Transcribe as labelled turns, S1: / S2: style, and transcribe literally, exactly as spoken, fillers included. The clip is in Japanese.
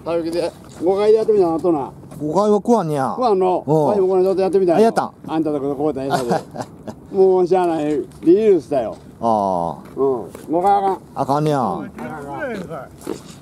S1: 食べきでごかいでやってみたなとな。
S2: ごかいは食わんねや。
S1: 食わんの。わしもこれちょっとやってみたい。
S2: あ、やったん。
S1: あんたとここうた映像で。もうしゃあないリリースだよ。
S2: ああ。
S1: うん。ごかいあかん。
S2: あかんねや。